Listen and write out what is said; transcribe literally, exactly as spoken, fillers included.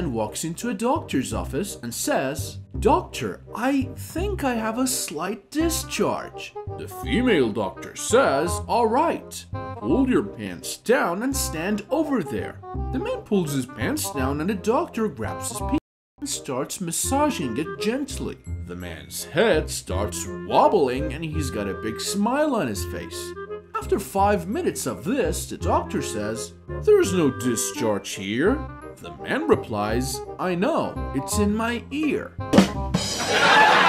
man walks into a doctor's office and says, "Doctor, I think I have a slight discharge." The female doctor says, "All right, pull your pants down and stand over there." The man pulls his pants down and the doctor grabs his penis and starts massaging it gently. The man's head starts wobbling and he's got a big smile on his face. After five minutes of this, the doctor says, "There's no discharge here." The man replies, "I know, it's in my ear."